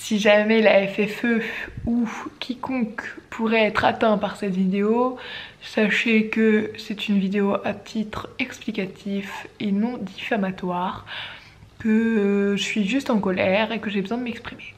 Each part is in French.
si jamais la FFE ou quiconque pourrait être atteint par cette vidéo, sachez que c'est une vidéo à titre explicatif et non diffamatoire, que je suis juste en colère et que j'ai besoin de m'exprimer.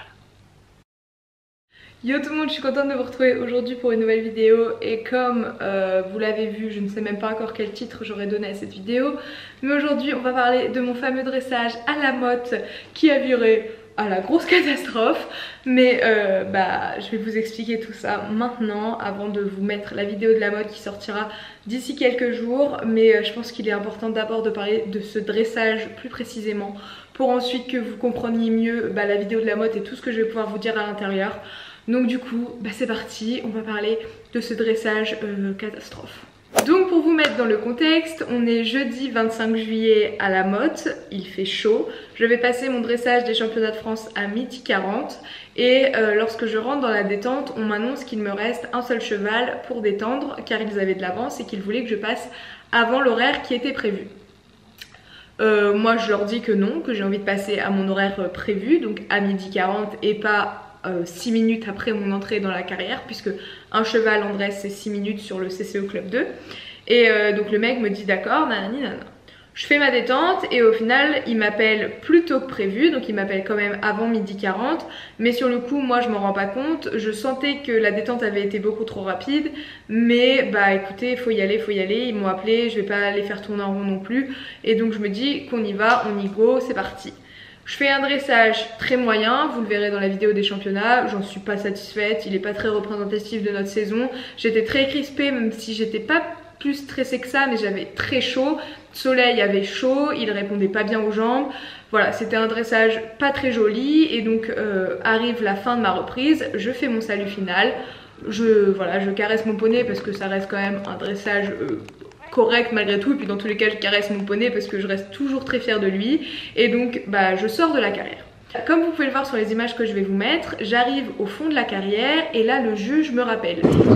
Yo tout le monde, je suis contente de vous retrouver aujourd'hui pour une nouvelle vidéo et comme vous l'avez vu, je ne sais même pas encore quel titre j'aurais donné à cette vidéo, mais aujourd'hui on va parler de mon fameux dressage à la motte qui a viré à la grosse catastrophe, mais je vais vous expliquer tout ça maintenant avant de vous mettre la vidéo de la motte qui sortira d'ici quelques jours, mais je pense qu'il est important d'abord de parler de ce dressage plus précisément pour ensuite que vous compreniez mieux la vidéo de la motte et tout ce que je vais pouvoir vous dire à l'intérieur. Donc du coup, c'est parti, on va parler de ce dressage catastrophe. Donc pour vous mettre dans le contexte, on est jeudi 25 juillet à la motte, il fait chaud. Je vais passer mon dressage des championnats de France à 12h40 et lorsque je rentre dans la détente, on m'annonce qu'il me reste un seul cheval pour détendre car ils avaient de l'avance et qu'ils voulaient que je passe avant l'horaire qui était prévu. Moi je leur dis que non, que j'ai envie de passer à mon horaire prévu, donc à 12h40 et pas 6 minutes après mon entrée dans la carrière, puisque un cheval en dresse c'est 6 minutes sur le CCO Club 2. Et donc le mec me dit d'accord, nanani nanana. Je fais ma détente et au final il m'appelle plus tôt que prévu, donc il m'appelle quand même avant 12h40, mais sur le coup moi je m'en rends pas compte, je sentais que la détente avait été beaucoup trop rapide, mais écoutez, faut y aller, ils m'ont appelé, je vais pas les faire tourner en rond non plus, et donc je me dis qu'on y va, on y go, c'est parti. Je fais un dressage très moyen, vous le verrez dans la vidéo des championnats, j'en suis pas satisfaite, il est pas très représentatif de notre saison. J'étais très crispée même si j'étais pas plus stressée que ça, mais j'avais très chaud. Soleil avait chaud, il répondait pas bien aux jambes. Voilà, c'était un dressage pas très joli et donc arrive la fin de ma reprise, je fais mon salut final. Je caresse mon poney parce que ça reste quand même un dressage correct malgré tout, et puis dans tous les cas je caresse mon poney parce que je reste toujours très fière de lui et donc je sors de la carrière. Comme vous pouvez le voir sur les images que je vais vous mettre, j'arrive au fond de la carrière et là le juge me rappelle.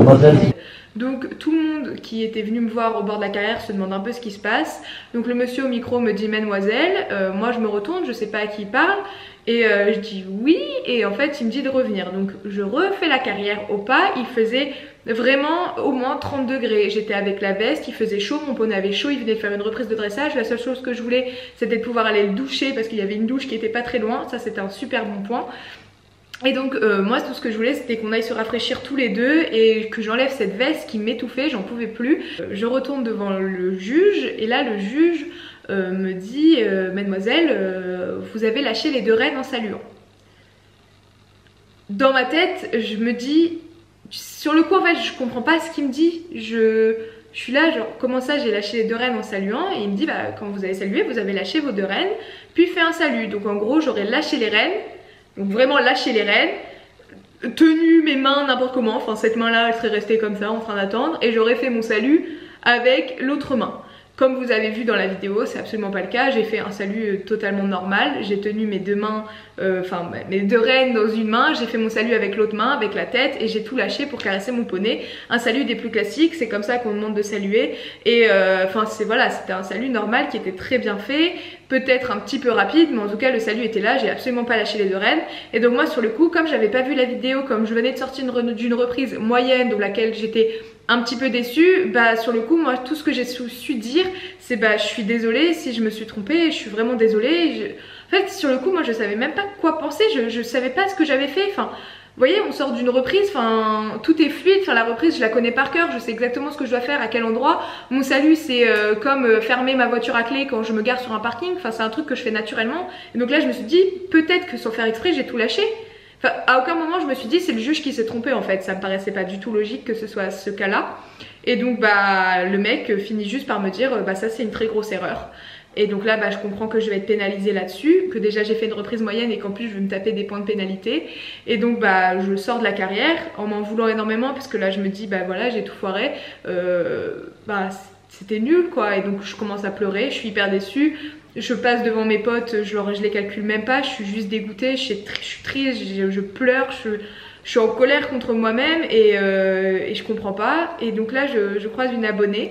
Donc tout le monde qui était venu me voir au bord de la carrière se demande un peu ce qui se passe. Donc le monsieur au micro me dit mademoiselle, moi je me retourne, je sais pas à qui il parle. Et je dis oui et en fait il me dit de revenir. Donc je refais la carrière au pas, il faisait vraiment au moins 30 degrés. J'étais avec la veste, il faisait chaud, mon poney avait chaud, il venait de faire une reprise de dressage. La seule chose que je voulais c'était de pouvoir aller le doucher parce qu'il y avait une douche qui était pas très loin. Ça c'était un super bon point. Et donc moi tout ce que je voulais c'était qu'on aille se rafraîchir tous les deux et que j'enlève cette veste qui m'étouffait, j'en pouvais plus. Je retourne devant le juge et là le juge me dit mademoiselle vous avez lâché les 2 rênes en saluant. Dans ma tête je me dis, sur le coup en fait je comprends pas ce qu'il me dit, je suis là genre comment ça j'ai lâché les 2 rênes en saluant, et il me dit quand vous avez salué vous avez lâché vos 2 rênes puis fait un salut. Donc en gros j'aurais lâché les rênes, donc vraiment lâché les rênes, tenu mes mains n'importe comment, enfin cette main là elle serait restée comme ça en train d'attendre et j'aurais fait mon salut avec l'autre main. Comme vous avez vu dans la vidéo, c'est absolument pas le cas, j'ai fait un salut totalement normal, j'ai tenu mes 2 mains, mes 2 rênes dans une main, j'ai fait mon salut avec l'autre main, avec la tête et j'ai tout lâché pour caresser mon poney. Un salut des plus classiques, c'est comme ça qu'on demande de saluer et c'était un salut normal qui était très bien fait, peut-être un petit peu rapide, mais en tout cas le salut était là, j'ai absolument pas lâché les 2 rênes. Et donc moi sur le coup, comme j'avais pas vu la vidéo, comme je venais de sortir d'une reprise moyenne dans laquelle j'étais un petit peu déçue, sur le coup moi tout ce que j'ai su dire c'est je suis désolée si je me suis trompée, je suis vraiment désolée. En fait sur le coup moi je savais même pas quoi penser, je savais pas ce que j'avais fait. Vous voyez, on sort d'une reprise, tout est fluide, la reprise je la connais par cœur, je sais exactement ce que je dois faire, à quel endroit. Mon salut c'est comme fermer ma voiture à clé quand je me gare sur un parking, c'est un truc que je fais naturellement. Et donc là je me suis dit peut-être que sans faire exprès j'ai tout lâché. À aucun moment je me suis dit c'est le juge qui s'est trompé en fait, ça me paraissait pas du tout logique que ce soit ce cas là. Et donc le mec finit juste par me dire ça c'est une très grosse erreur. Et donc là je comprends que je vais être pénalisée là-dessus, que déjà j'ai fait une reprise moyenne et qu'en plus je vais me taper des points de pénalité. Et donc je sors de la carrière en m'en voulant énormément parce que là je me dis voilà j'ai tout foiré, c'était nul quoi. Et donc je commence à pleurer, je suis hyper déçue. Je passe devant mes potes, je les calcule même pas, je suis juste dégoûtée, je suis triste, je pleure, je suis en colère contre moi-même et je comprends pas. Et donc là je croise une abonnée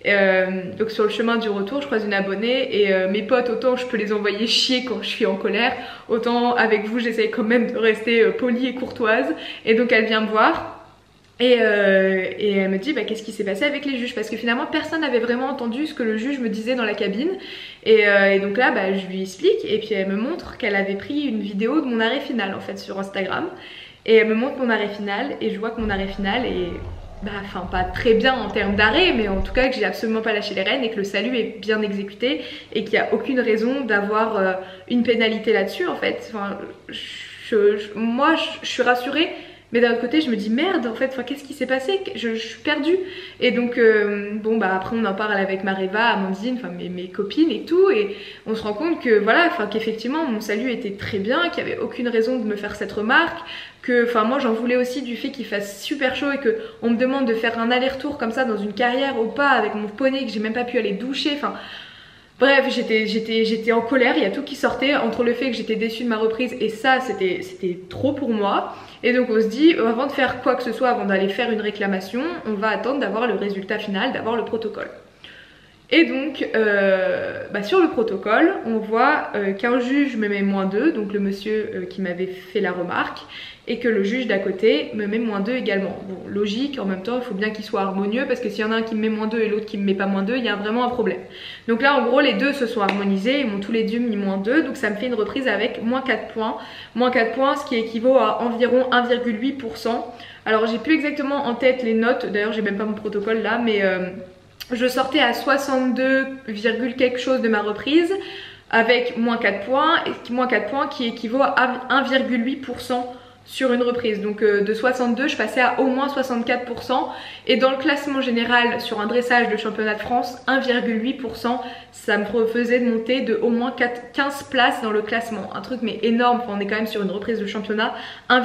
Donc sur le chemin du retour je croise une abonnée et mes potes, autant je peux les envoyer chier quand je suis en colère, autant avec vous j'essaye quand même de rester polie et courtoise. Et donc elle vient me voir. Et elle me dit bah, qu'est-ce qui s'est passé avec les juges, parce que finalement personne n'avait vraiment entendu ce que le juge me disait dans la cabine. Et donc là bah, je lui explique et puis elle me montre qu'elle avait pris une vidéo de mon arrêt final en fait sur Instagram. Et elle me montre mon arrêt final et je vois que mon arrêt final est bah, enfin pas très bien en termes d'arrêt, mais en tout cas que j'ai absolument pas lâché les rênes et que le salut est bien exécuté et qu'il n'y a aucune raison d'avoir une pénalité là-dessus en fait. Enfin, moi je suis rassurée. Mais d'un autre côté je me dis merde en fait, enfin, qu'est-ce qui s'est passé, je suis perdue. Et donc bon bah après on en parle avec Mareva, Amandine, enfin mes copines et tout. Et on se rend compte que voilà, enfin qu'effectivement mon salut était très bien, qu'il n'y avait aucune raison de me faire cette remarque. Que enfin moi j'en voulais aussi du fait qu'il fasse super chaud et que on me demande de faire un aller-retour comme ça dans une carrière au pas avec mon poney, que j'ai même pas pu aller doucher, enfin... Bref, j'étais en colère, il y a tout qui sortait entre le fait que j'étais déçue de ma reprise et ça c'était trop pour moi. Et donc on se dit avant de faire quoi que ce soit, avant d'aller faire une réclamation, on va attendre d'avoir le résultat final, d'avoir le protocole. Et donc bah sur le protocole on voit qu'un juge me met -2, donc le monsieur qui m'avait fait la remarque, et que le juge d'à côté me met -2 également. Bon, logique, en même temps il faut bien qu'il soit harmonieux, parce que s'il y en a un qui me met -2 et l'autre qui me met pas -2, il y a vraiment un problème. Donc là en gros les deux se sont harmonisés, ils m'ont tous les deux mis -2, donc ça me fait une reprise avec -4 points. -4 points, ce qui équivaut à environ 1,8%. Alors j'ai plus exactement en tête les notes, d'ailleurs j'ai même pas mon protocole là, mais je sortais à 62, quelque chose de ma reprise avec -4 points, et -4 points qui équivaut à 1,8% sur une reprise. Donc de 62 je passais à au moins 64%, et dans le classement général sur un dressage de championnat de France, 1,8% ça me faisait de monter de au moins 15 places dans le classement, un truc mais énorme. Enfin, on est quand même sur une reprise de championnat,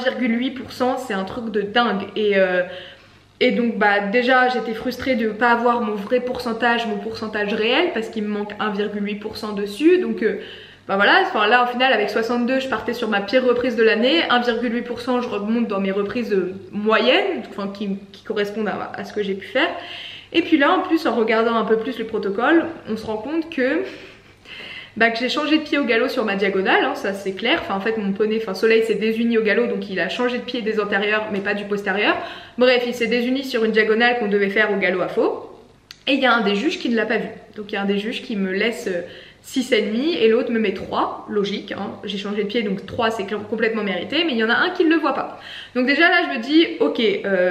1,8% c'est un truc de dingue. Et donc bah déjà j'étais frustrée de ne pas avoir mon vrai pourcentage, mon pourcentage réel, parce qu'il me manque 1,8% dessus. Donc bah voilà, enfin là au final avec 62 je partais sur ma pire reprise de l'année, 1,8% je remonte dans mes reprises moyennes, enfin qui correspondent à ce que j'ai pu faire. Et puis là en plus en regardant un peu plus le protocole, on se rend compte que j'ai changé de pied au galop sur ma diagonale, hein, ça c'est clair. Enfin en fait mon poney, enfin Soleil s'est désuni au galop, donc il a changé de pied des antérieurs mais pas du postérieur. Bref, il s'est désuni sur une diagonale qu'on devait faire au galop à faux. Et il y a un des juges qui ne l'a pas vu. Donc il y a un des juges qui me laisse 6,5 et l'autre me met 3, logique, hein. J'ai changé de pied donc 3 c'est complètement mérité, mais il y en a un qui ne le voit pas. Donc déjà là je me dis ok,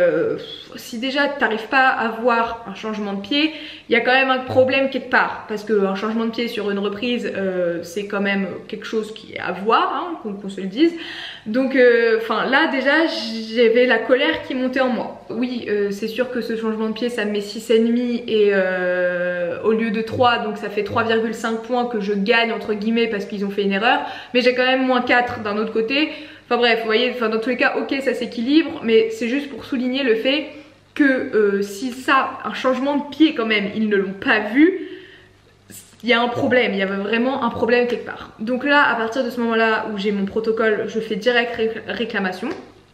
si déjà tu n'arrives pas à voir un changement de pied, il y a quand même un problème quelque part, parce qu'un changement de pied sur une reprise c'est quand même quelque chose qui est à voir, hein, qu'on se le dise. Donc là déjà j'avais la colère qui montait en moi. Oui, c'est sûr que ce changement de pied ça me met 6,5 et au lieu de 3, donc ça fait 3,5 points que je gagne entre guillemets parce qu'ils ont fait une erreur, mais j'ai quand même -4 d'un autre côté. Enfin bref, vous voyez, dans tous les cas ok ça s'équilibre, mais c'est juste pour souligner le fait que si ça, un changement de pied quand même, ils ne l'ont pas vu, il y a un problème, il y avait vraiment un problème quelque part. Donc là à partir de ce moment là où j'ai mon protocole, je fais direct réclamation.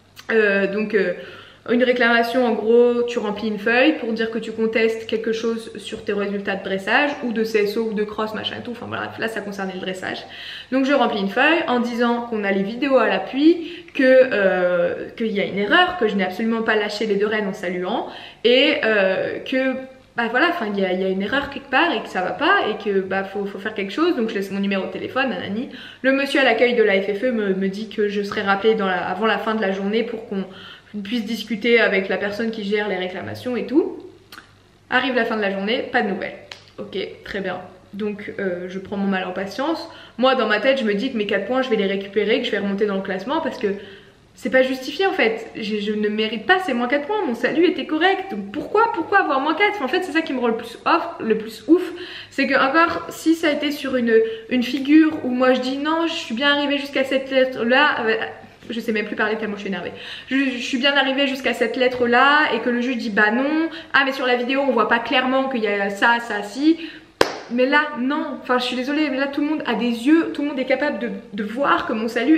Une réclamation, en gros, tu remplis une feuille pour dire que tu contestes quelque chose sur tes résultats de dressage ou de CSO ou de cross, machin et tout. Enfin bref, là ça concernait le dressage. Donc je remplis une feuille en disant qu'on a les vidéos à l'appui, qu'il y a une erreur, que je n'ai absolument pas lâché les deux rênes en saluant, et que bah voilà, enfin il y a une erreur quelque part et que ça va pas et que bah faut faire quelque chose. Donc je laisse mon numéro de téléphone, nanani. Le monsieur à l'accueil de la FFE me dit que je serai rappelée avant la fin de la journée pour qu'on puisse discuter avec la personne qui gère les réclamations et tout. Arrive la fin de la journée, pas de nouvelles. Ok, très bien. Donc je prends mon mal en patience. Moi dans ma tête je me dis que mes 4 points je vais les récupérer, que je vais remonter dans le classement, parce que c'est pas justifié en fait. Je ne mérite pas ces -4 points, mon salut était correct. Donc pourquoi avoir -4? En fait c'est ça qui me rend le plus ouf. C'est que encore si ça a été sur une figure où moi je dis non je suis bien arrivée jusqu'à cette lettre là, je sais même plus parler tellement je suis énervée. Je suis bien arrivée jusqu'à cette lettre là et que le juge dit bah non, ah mais sur la vidéo on voit pas clairement qu'il y a ça, si. Mais là non, enfin je suis désolée, mais là tout le monde a des yeux, tout le monde est capable de voir que mon salut est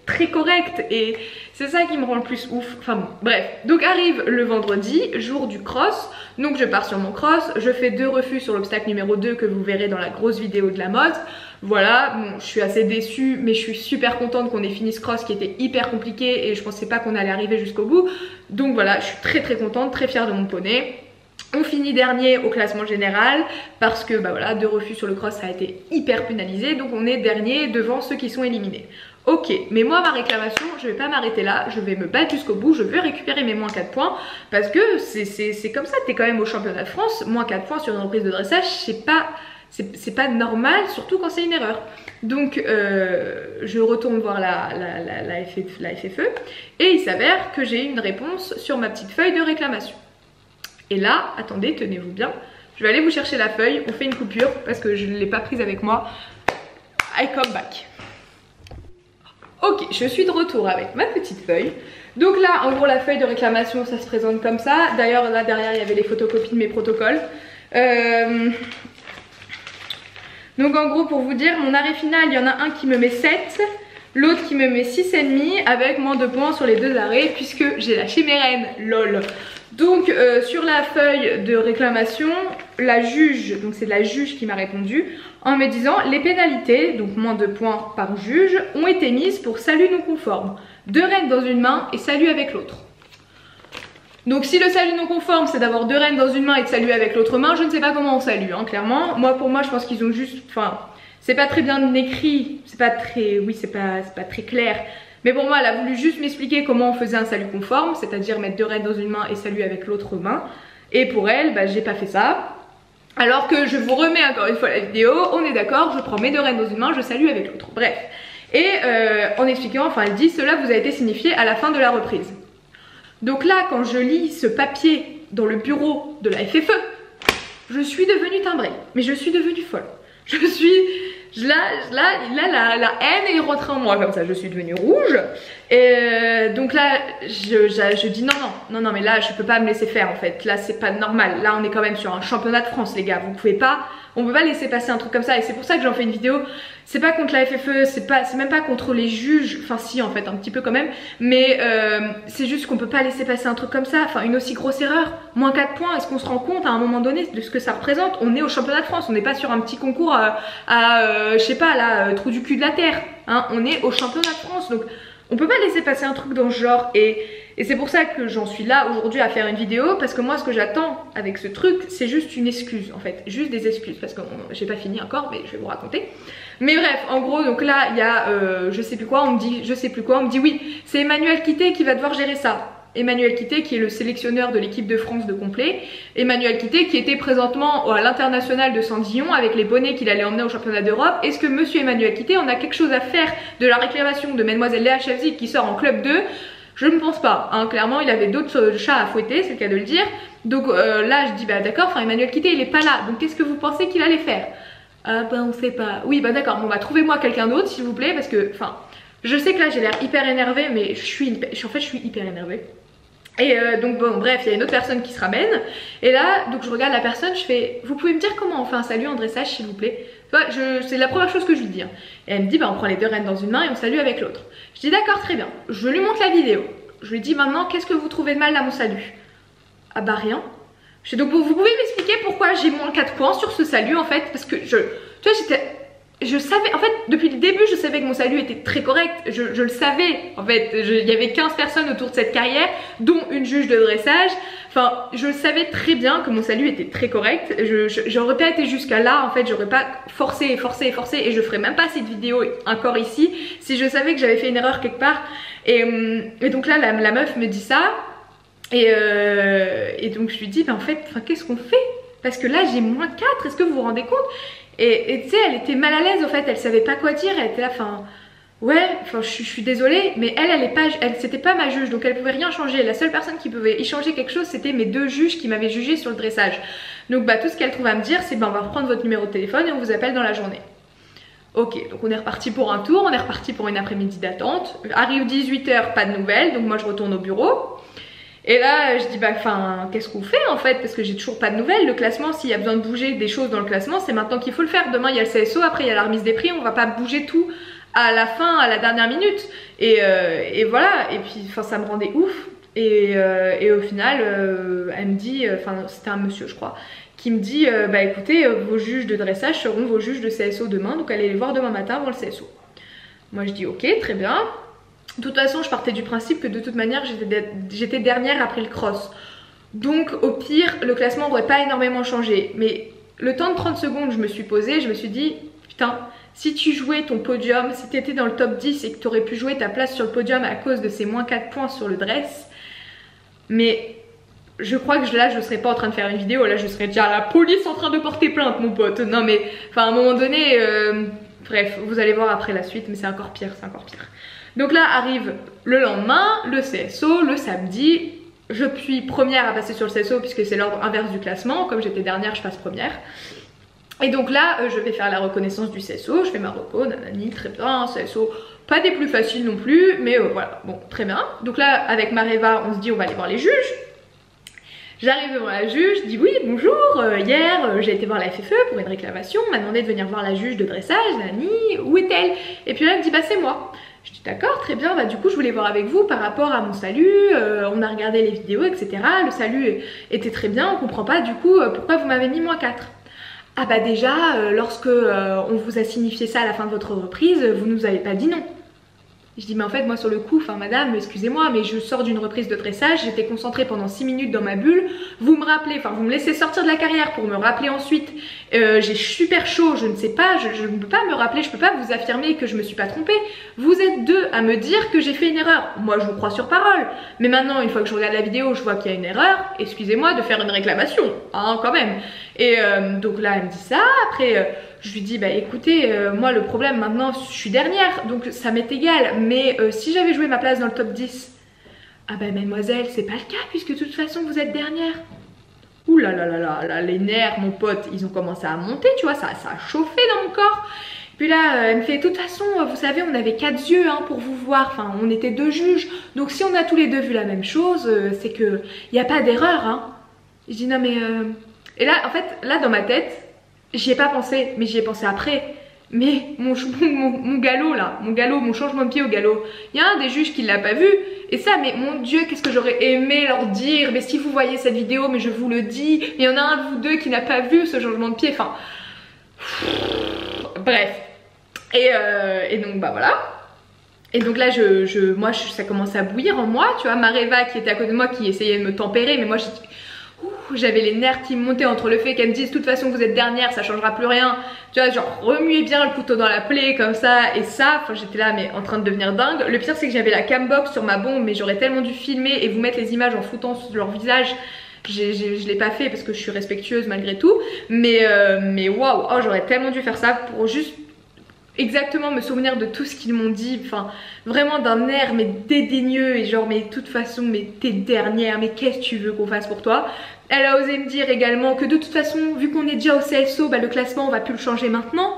très correct et c'est ça qui me rend le plus ouf. Enfin bon, bref. Donc arrive le vendredi, jour du cross. Donc je pars sur mon cross, je fais 2 refus sur l'obstacle numéro 2 que vous verrez dans la grosse vidéo de la mode. Voilà, bon, je suis assez déçue mais je suis super contente qu'on ait fini ce cross qui était hyper compliqué et je pensais pas qu'on allait arriver jusqu'au bout. Donc voilà, je suis très contente, très fière de mon poney. On finit dernier au classement général parce que bah voilà, 2 refus sur le cross ça a été hyper pénalisé, donc on est dernier devant ceux qui sont éliminés. Ok, mais moi ma réclamation, je vais pas m'arrêter là, je vais me battre jusqu'au bout, je veux récupérer mes moins 4 points parce que c'est comme ça, t'es quand même au championnat de France, moins 4 points sur une reprise de dressage, c'est pas normal, surtout quand c'est une erreur. Donc je retourne voir la FFE et il s'avère que j'ai une réponse sur ma petite feuille de réclamation. Et là, attendez, tenez-vous bien, je vais aller vous chercher la feuille, on fait une coupure parce que je ne l'ai pas prise avec moi. I come back. Ok, je suis de retour avec ma petite feuille. Donc là, en gros, la feuille de réclamation, ça se présente comme ça. D'ailleurs, là derrière, il y avait les photocopies de mes protocoles. Donc en gros, pour vous dire, mon arrêt final, il y en a un qui me met 7, l'autre qui me met 6,5 avec moins de points sur les 2 arrêts puisque j'ai lâché mes rênes, lol. Donc sur la feuille de réclamation, la juge, donc c'est la juge qui m'a répondu en me disant les pénalités, donc moins de points par juge, ont été mises pour salut non conforme. 2 rênes dans une main et salut avec l'autre. Donc si le salut non conforme c'est d'avoir 2 rênes dans une main et de saluer avec l'autre main, je ne sais pas comment on salue, hein, clairement. Moi pour moi je pense qu'ils ont juste, enfin c'est pas très bien écrit, c'est pas très, oui c'est pas très clair. Mais pour moi, elle a voulu juste m'expliquer comment on faisait un salut conforme, c'est-à-dire mettre 2 rênes dans une main et saluer avec l'autre main. Et pour elle, bah, j'ai pas fait ça. Alors que je vous remets encore une fois la vidéo, on est d'accord, je prends mes 2 rênes dans une main, je salue avec l'autre. Bref. Et en expliquant, enfin elle dit, cela vous a été signifié à la fin de la reprise. Donc là, quand je lis ce papier dans le bureau de la FFE, je suis devenue timbrée. Mais je suis devenue folle. Je suis... Là, la haine est rentrée en moi comme ça, je suis devenue rouge. Et donc là, je dis non, mais là, je peux pas me laisser faire en fait. Là, c'est pas normal. Là, on est quand même sur un championnat de France, les gars. Vous pouvez pas, on peut pas laisser passer un truc comme ça. Et c'est pour ça que j'en fais une vidéo. C'est pas contre la FFE, c'est même pas contre les juges. Enfin, si, en fait, un petit peu quand même. Mais c'est juste qu'on peut pas laisser passer un truc comme ça. Enfin, une aussi grosse erreur. Moins 4 points. Est-ce qu'on se rend compte à un moment donné de ce que ça représente? On est au championnat de France. On n'est pas sur un petit concours je sais pas, là, trou du cul de la terre. Hein, on est au championnat de France. Donc, on peut pas laisser passer un truc dans ce genre. Et c'est pour ça que j'en suis là aujourd'hui à faire une vidéo. Parce que moi, ce que j'attends avec ce truc, c'est juste une excuse en fait. Juste des excuses. Parce que j'ai pas fini encore, mais je vais vous raconter. Mais bref, en gros, donc là, il y a je sais plus quoi, on me dit, on me dit oui, c'est Emmanuel Quitté qui va devoir gérer ça. Emmanuel Quitté qui est le sélectionneur de l'équipe de France de complet. Emmanuel Quitté qui était présentement à l'international de Sandillon avec les bonnets qu'il allait emmener au championnat d'Europe. Est-ce que monsieur Emmanuel Quitté, on a quelque chose à faire de la réclamation de mademoiselle Léa Chevzik qui sort en club 2? Je ne pense pas, hein. Clairement il avait d'autres chats à fouetter, c'est le cas de le dire. Donc là je dis bah d'accord, enfin Emmanuel Quitté il est pas là, donc qu'est-ce que vous pensez qu'il allait faire? Ah bah on sait pas. Oui bah d'accord, bon bah trouvez-moi quelqu'un d'autre s'il vous plaît parce que enfin je sais que là j'ai l'air hyper énervée mais en fait je suis hyper énervée. Et donc bon bref, il y a une autre personne qui se ramène et là donc je regarde la personne, je fais vous pouvez me dire comment on fait un salut en dressage s'il vous plaît? C'est la première chose que je lui dis hein. Et elle me dit bah on prend les 2 rênes dans une main et on salue avec l'autre. Je dis d'accord très bien, je lui montre la vidéo. Je lui dis maintenant qu'est-ce que vous trouvez de mal à mon salut? Ah bah rien. Je dis donc vous pouvez m'expliquer pourquoi j'ai moins 4 points sur ce salut en fait? Parce que tu vois je savais, en fait depuis le début je savais que mon salut était très correct, je le savais en fait, il y avait 15 personnes autour de cette carrière dont une juge de dressage, enfin je savais très bien que mon salut était très correct, j'aurais pas été jusqu'à là en fait, j'aurais pas forcé et je ferais même pas cette vidéo encore ici si je savais que j'avais fait une erreur quelque part et donc là la meuf me dit ça et donc je lui dis bah en fait qu'est-ce qu'on fait? Parce que là j'ai moins 4, est-ce que vous vous rendez compte? Et tu sais, elle était mal à l'aise en fait, elle savait pas quoi dire, elle était là, enfin ouais, enfin je suis désolée, mais c'était pas ma juge, donc elle pouvait rien changer. La seule personne qui pouvait y changer quelque chose, c'était mes 2 juges qui m'avaient jugé sur le dressage. Donc bah tout ce qu'elle trouve à me dire, c'est bah on va reprendre votre numéro de téléphone et on vous appelle dans la journée. Ok, donc on est reparti pour un tour, on est reparti pour une après-midi d'attente. Arrive 18 h, pas de nouvelles, donc moi je retourne au bureau. Et là je dis bah enfin qu'est-ce qu'on fait en fait, parce que j'ai toujours pas de nouvelles. Le classement, s'il y a besoin de bouger des choses dans le classement, c'est maintenant qu'il faut le faire. Demain il y a le CSO, après il y a la remise des prix, on va pas bouger tout à la fin, à la dernière minute. Et voilà, et puis enfin ça me rendait ouf. Et au final, elle me dit, enfin c'était un monsieur je crois, qui me dit bah écoutez, vos juges de dressage seront vos juges de CSO demain, donc allez les voir demain matin avant le CSO. Moi je dis ok, très bien. De toute façon je partais du principe que de toute manière j'étais dernière après le cross. Donc au pire le classement n'aurait pas énormément changé. Mais le temps de 30 secondes je me suis posée, je me suis dit putain, si tu jouais ton podium, si tu étais dans le top 10 et que tu aurais pu jouer ta place sur le podium à cause de ces moins 4 points sur le dress, mais je crois que là je serais pas en train de faire une vidéo, là je serais déjà à la police en train de porter plainte mon pote. Non mais enfin à un moment donné, bref vous allez voir après la suite, mais c'est encore pire, c'est encore pire. Donc là arrive le lendemain, le CSO, le samedi. Je suis première à passer sur le CSO puisque c'est l'ordre inverse du classement. Comme j'étais dernière, je passe première. Et donc là, je vais faire la reconnaissance du CSO. Je fais ma reco, nanani, très bien, CSO. Pas des plus faciles non plus, mais voilà, bon, très bien. Donc là, avec Mareva, on se dit on va aller voir les juges. J'arrive devant la juge, je dis oui, bonjour, hier j'ai été voir la FFE pour une réclamation, on m'a demandé de venir voir la juge de dressage, Nani, où est-elle? Et puis là, elle me dit bah c'est moi. Je dis d'accord, très bien, bah du coup je voulais voir avec vous par rapport à mon salut, on a regardé les vidéos, etc. Le salut était très bien, on comprend pas du coup pourquoi vous m'avez mis -4. Ah bah déjà, lorsque on vous a signifié ça à la fin de votre reprise, vous nous avez pas dit non. Je dis mais en fait moi sur le coup, enfin madame excusez-moi mais je sors d'une reprise de dressage, j'étais concentrée pendant 6 minutes dans ma bulle, vous me rappelez, enfin vous me laissez sortir de la carrière pour me rappeler ensuite, j'ai super chaud, je ne sais pas, je ne peux pas me rappeler, je peux pas vous affirmer que je me suis pas trompée, vous êtes deux à me dire que j'ai fait une erreur, moi je vous crois sur parole, mais maintenant une fois que je regarde la vidéo je vois qu'il y a une erreur, excusez-moi de faire une réclamation, hein quand même. Et donc là elle me dit ça, après je lui dis bah écoutez moi le problème maintenant je suis dernière donc ça m'est égal mais si j'avais joué ma place dans le top 10, ah bah mademoiselle c'est pas le cas puisque de toute façon vous êtes dernière. Ouh là là là là là, les nerfs mon pote ils ont commencé à monter tu vois, ça a chauffé dans mon corps. Puis là elle me fait de toute façon vous savez on avait 4 yeux hein, pour vous voir, enfin on était 2 juges donc si on a tous les deux vu la même chose c'est que y a pas d'erreur hein. Je dis non mais et là en fait là dans ma tête j'y ai pas pensé, mais j'y ai pensé après. Mais mon galop là, mon changement de pied au galop, il y a un des juges qui l'a pas vu. Et ça, mais mon Dieu, qu'est-ce que j'aurais aimé leur dire. Mais si vous voyez cette vidéo, mais je vous le dis, mais il y en a un de vous deux qui n'a pas vu ce changement de pied. Enfin, bref. Et donc bah voilà. Et donc là, moi, ça commence à bouillir en moi. Tu vois, Mareva qui était à côté de moi, qui essayait de me tempérer, mais moi j'avais les nerfs qui me montaient entre le fait qu'elle me dise de toute façon vous êtes dernière ça changera plus rien, tu vois genre remuez bien le couteau dans la plaie comme ça et ça, enfin j'étais là mais en train de devenir dingue. Le pire c'est que j'avais la cambox sur ma bombe mais j'aurais tellement dû filmer et vous mettre les images en foutant sur leur visage. Je l'ai pas fait parce que je suis respectueuse malgré tout mais waouh, oh, j'aurais tellement dû faire ça pour juste exactement me souvenir de tout ce qu'ils m'ont dit, enfin vraiment d'un air mais dédaigneux et genre mais de toute façon mais t'es dernière, mais qu'est-ce que tu veux qu'on fasse pour toi. Elle a osé me dire également que de toute façon vu qu'on est déjà au CSO bah, le classement on va plus le changer maintenant.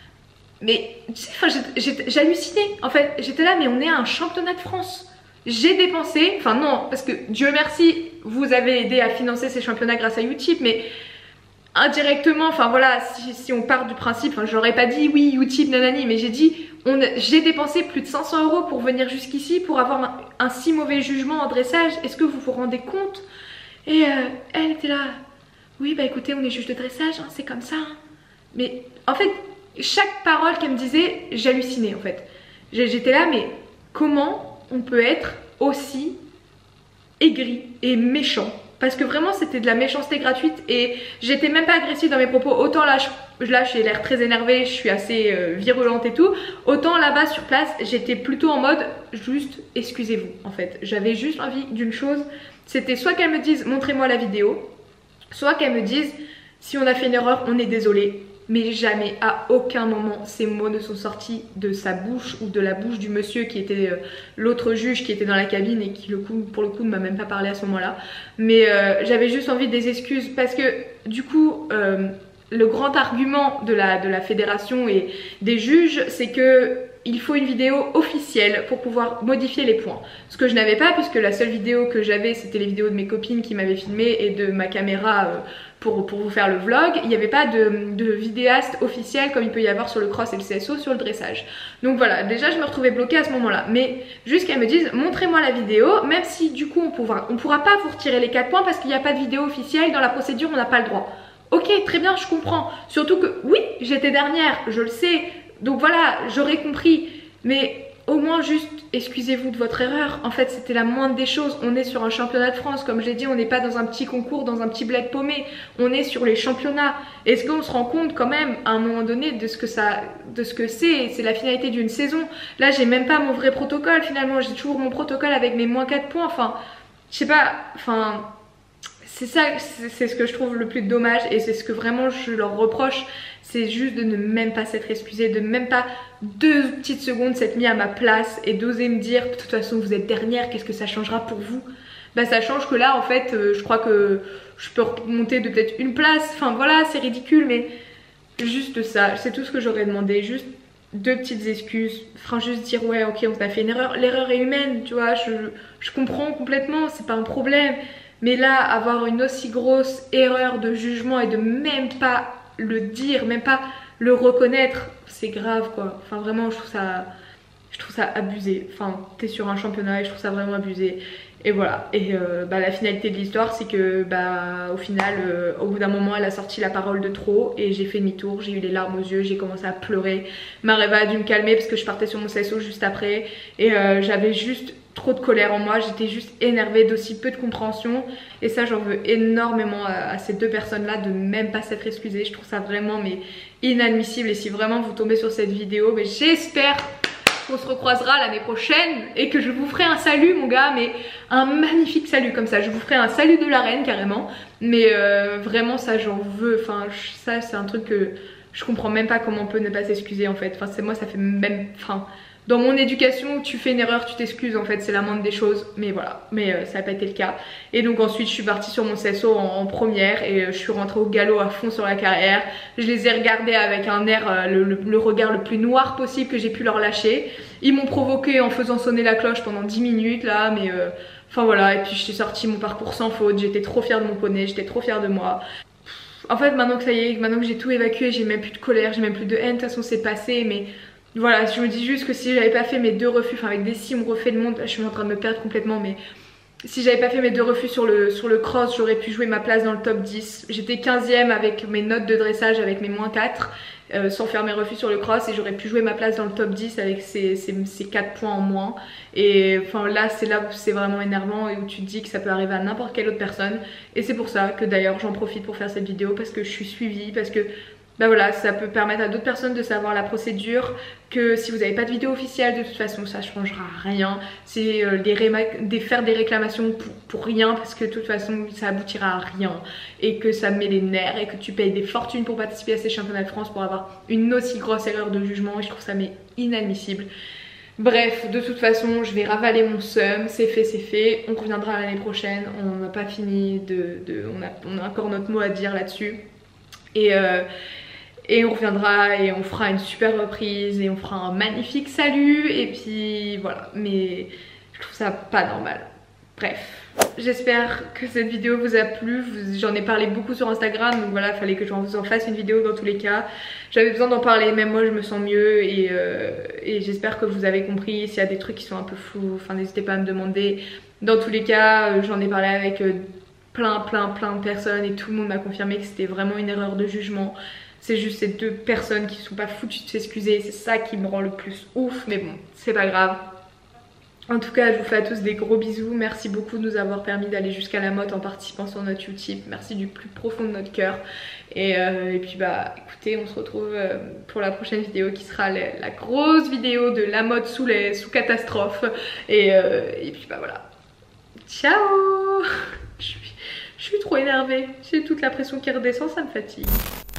Mais tu sais, enfin j'hallucinais en fait, j'étais là mais on est à un championnat de France. J'ai dépensé, enfin non parce que Dieu merci vous avez aidé à financer ces championnats grâce à Utip mais indirectement, enfin voilà, si on part du principe, enfin j'aurais pas dit oui Utip nanani, mais j'ai dit j'ai dépensé plus de 500 € pour venir jusqu'ici pour avoir un si mauvais jugement en dressage, est-ce que vous vous rendez compte? Et elle était là, oui bah écoutez on est juge de dressage, hein, c'est comme ça hein. Mais en fait chaque parole qu'elle me disait j'hallucinais en fait, j'étais là mais comment on peut être aussi aigri et méchant? Parce que vraiment c'était de la méchanceté gratuite et j'étais même pas agressive dans mes propos. Autant là j'ai l'air très énervée, je suis assez virulente et tout. Autant là-bas sur place j'étais plutôt en mode juste excusez-vous en fait. J'avais juste envie d'une chose, c'était soit qu'elle me dise montrez-moi la vidéo, soit qu'elle me dise si on a fait une erreur on est désolé. Mais jamais, à aucun moment, ces mots ne sont sortis de sa bouche ou de la bouche du monsieur qui était l'autre juge qui était dans la cabine et qui pour le coup ne m'a même pas parlé à ce moment-là. Mais j'avais juste envie des excuses parce que du coup, le grand argument de la fédération et des juges, c'est que il faut une vidéo officielle pour pouvoir modifier les points. Ce que je n'avais pas, puisque la seule vidéo que j'avais c'était les vidéos de mes copines qui m'avaient filmé et de ma caméra pour vous faire le vlog. Il n'y avait pas de vidéaste officiel comme il peut y avoir sur le cross et le CSO sur le dressage. Donc voilà, déjà je me retrouvais bloquée à ce moment là. Mais juste qu'elles me disent montrez-moi la vidéo, même si du coup on pourra pas vous retirer les 4 points parce qu'il n'y a pas de vidéo officielle, dans la procédure on n'a pas le droit. Ok, très bien, je comprends. Surtout que oui, j'étais dernière, je le sais. Donc voilà, j'aurais compris. Mais au moins juste excusez-vous de votre erreur. En fait, c'était la moindre des choses. On est sur un championnat de France. Comme je l'ai dit, on n'est pas dans un petit concours, dans un petit bled paumé. On est sur les championnats. Est-ce qu'on se rend compte quand même à un moment donné de ce que c'est la finalité d'une saison. Là, j'ai même pas mon vrai protocole finalement. J'ai toujours mon protocole avec mes moins 4 points. Enfin, je sais pas, enfin... C'est ça, c'est ce que je trouve le plus dommage et c'est ce que vraiment je leur reproche, c'est juste de ne même pas s'être excusé, de même pas 2 petites secondes s'être mis à ma place et d'oser me dire de toute façon vous êtes dernière, qu'est-ce que ça changera pour vous? Bah ça change que là en fait je crois que je peux remonter de peut-être une place, enfin voilà c'est ridicule mais juste ça, c'est tout ce que j'aurais demandé, juste 2 petites excuses, enfin juste dire ouais ok on a fait une erreur, l'erreur est humaine tu vois, je comprends complètement, c'est pas un problème. Mais là, avoir une aussi grosse erreur de jugement et de même pas le dire, même pas le reconnaître, c'est grave quoi. Enfin vraiment, je trouve ça abusé. Enfin, t'es sur un championnat et je trouve ça vraiment abusé. Et voilà. Et la finalité de l'histoire, c'est que au final, au bout d'un moment, elle a sorti la parole de trop et j'ai fait demi-tour. J'ai eu les larmes aux yeux, j'ai commencé à pleurer. Ma Reva a dû me calmer parce que je partais sur mon CSO juste après et j'avais juste trop de colère en moi, j'étais juste énervée d'aussi peu de compréhension et ça j'en veux énormément à ces 2 personnes là de même pas s'être excusées. Je trouve ça vraiment mais inadmissible et si vraiment vous tombez sur cette vidéo, mais j'espère qu'on se recroisera l'année prochaine et que je vous ferai un salut mon gars, mais un magnifique salut comme ça, je vous ferai un salut de la reine carrément, mais vraiment ça j'en veux, enfin ça c'est un truc que je comprends même pas comment on peut ne pas s'excuser en fait, enfin c'est moi ça fait même, enfin dans mon éducation, tu fais une erreur, tu t'excuses en fait, c'est la moindre des choses, mais voilà, mais ça n'a pas été le cas. Et donc ensuite je suis partie sur mon CSO en première et je suis rentrée au galop à fond sur la carrière. Je les ai regardés avec un air, le regard le plus noir possible que j'ai pu leur lâcher. Ils m'ont provoqué en faisant sonner la cloche pendant 10 minutes là, mais enfin voilà, et puis je suis sortie mon parcours sans faute, j'étais trop fière de mon poney, j'étais trop fière de moi. En fait maintenant que ça y est, maintenant que j'ai tout évacué, j'ai même plus de colère, j'ai même plus de haine, de toute façon c'est passé, mais... Voilà, je me dis juste que si j'avais pas fait mes 2 refus, enfin avec des si on me refait le monde, là, je suis en train de me perdre complètement, mais si j'avais pas fait mes 2 refus sur le cross, j'aurais pu jouer ma place dans le top 10. J'étais 15e avec mes notes de dressage, avec mes moins 4, sans faire mes refus sur le cross, et j'aurais pu jouer ma place dans le top 10 avec ces 4 points en moins. Et enfin là où c'est vraiment énervant et où tu te dis que ça peut arriver à n'importe quelle autre personne. Et c'est pour ça que d'ailleurs j'en profite pour faire cette vidéo, parce que je suis suivie, parce que... Bah voilà, ça peut permettre à d'autres personnes de savoir la procédure, que si vous n'avez pas de vidéo officielle, de toute façon ça ne changera rien. C'est faire des réclamations pour rien, parce que de toute façon ça aboutira à rien. Et que ça me met les nerfs et que tu payes des fortunes pour participer à ces championnats de France pour avoir une aussi grosse erreur de jugement, et je trouve ça mais inadmissible. Bref, de toute façon je vais ravaler mon seum, c'est fait, on reviendra l'année prochaine, on n'a pas fini on a encore notre mot à dire là-dessus. Et on reviendra et on fera une super reprise et on fera un magnifique salut et puis voilà, mais je trouve ça pas normal. Bref, j'espère que cette vidéo vous a plu, j'en ai parlé beaucoup sur Instagram, donc voilà, il fallait que je vous en fasse une vidéo dans tous les cas. J'avais besoin d'en parler, même moi je me sens mieux et j'espère que vous avez compris. S'il y a des trucs qui sont un peu flous, enfin n'hésitez pas à me demander. Dans tous les cas, j'en ai parlé avec plein de personnes et tout le monde m'a confirmé que c'était vraiment une erreur de jugement. C'est juste ces 2 personnes qui sont pas foutues de s'excuser, c'est ça qui me rend le plus ouf, mais bon, c'est pas grave. En tout cas, je vous fais à tous des gros bisous, merci beaucoup de nous avoir permis d'aller jusqu'à la mode en participant sur notre Utip, merci du plus profond de notre cœur. Et puis bah écoutez, on se retrouve pour la prochaine vidéo qui sera la grosse vidéo de la mode sous catastrophe. Et puis bah voilà, ciao. Je suis trop énervée, j'ai toute la pression qui redescend, ça me fatigue.